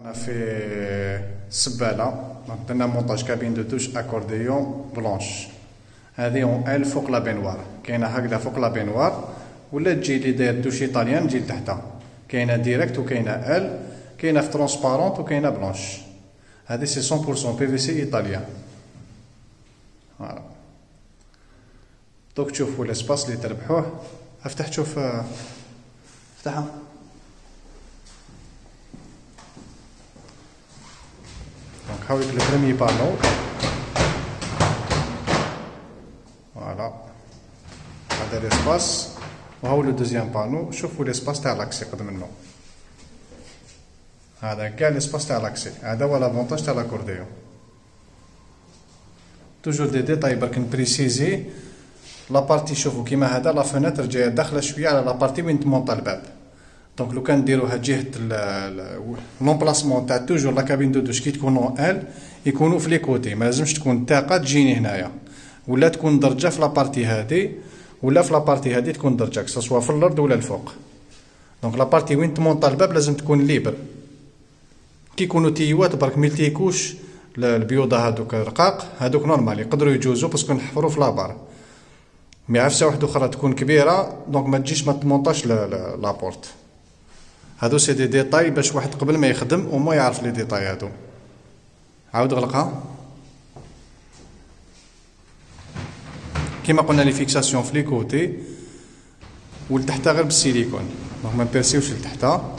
أنا في السبالة درنا مونتاج كابين دو دوش اكورديون بلونش. هذه اون ال فوق لا بينوار، كاينه هكذا فوق لا بينوار، ولا تجي اللي داير دوش ايطاليان تجي لتحتها. كاينه ديريكت وكاينه ال، كاينه في ترونسبارونت وكاينه بلونش. هذه سي 100% بي في سي ايطاليان. فوالا دوك تشوفوا لاسباس اللي تربحوه. افتح تشوف، افتحها. دونك هاوليك لو بروميي بانو، فوالا هذا لاسباس، وهاو لو دوزيام بانو. شوفوا لاسباس تاع لاكسي قد منو، هذا كاع لاسباس تاع لاكسي. هذا هو لافونتاج تاع لاكورديون. توجور دي ديتاي برك نبريسيزي. لابارتي شوفوا كيما هذا لا فونيتر جايه داخله شويه على لابارتي وين تمونطا الباب. دونك لو كان ديروها جهه لومبلاسمون تاع توجور لا كابين دو دوش كي تكونوا ال يكونوا في لي كوتي، ما لازمش تكون الطاقه تجيني هنايا، ولا تكون درجه في لابارتي هادي ولا في لابارتي هادي تكون درجه، كسوا في الارض ولا الفوق. دونك لابارتي وين تمونطا الباب لازم تكون ليبر. كي يكونوا تيوات برك ميلتيكوش البيوضه هادوك رقاق، هادوك نورمال يقدروا يجوزوا باسكو نحفروا في لابار. مي عفسه واحده اخرى تكون كبيره دونك ما تجيش ما تمونطاش لابورت. هادو سي دي ديتاي باش واحد قبل ما يخدم وما يعرف لي ديتاي هادو. عاود غلقها. كيما قلنا لي فيكساسيون في لي كوتي ولتحتا غير بالسيليكون، دونك ما نبيرسيوش لتحتا،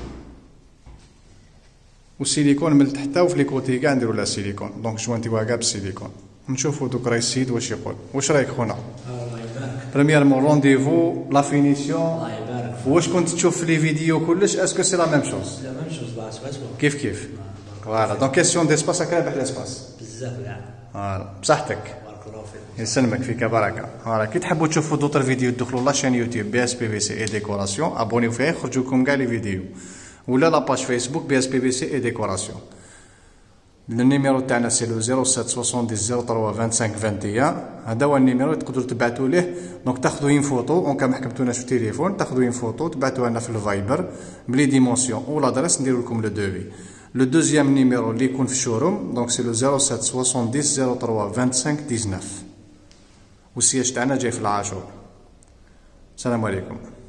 والسيليكون من تحتا وفي لي كوتي كاع نديرو لا سيليكون. دونك جوانتيوها كاع بالسيليكون. نشوفو دوك راهي السيد واش يقول. واش رايك خونا؟ الله يبارك. بريميرمون رونديفو لا فينيسيون. الله يبارك. واش كنت تشوف في لي فيديو كلش اسكو سي لا ميم شوز؟ لا ميم شوز لا اسباس كيف كيف. فوالا دونك كيسيون ديسباس راك رابح لاسباس بزاف كاع. فوالا بصحتك. بارك الله فيك. يسلمك فيك بركه. فوالا كي تحبوا تشوفوا دوطر فيديو دخلوا لاشين يوتيوب بي اس بي في سي اي ديكوراسيون، ابونيو فيه يخرجوا لكم كاع لي فيديو، ولا لاباج فيسبوك بي اس بي في سي اي ديكوراسيون. النيميرو تاعنا سي لو 07 70 03 25 21. هذا هو النيميرو تقدروا تبعثوا ليه. دونك تاخذوا اون فوتو اون كان ما حكمتوناش في التليفون، تاخذوا اون فوتو تبعثوها لنا في الفايبر بلي ديمونسيون و لادريس نديرو لكم لو دوفي. لو دوزيام نيميرو اللي يكون في الشوروم دونك سي لو 07 70 03 25 19، والسياج تاعنا جاي في العاشور. السلام عليكم.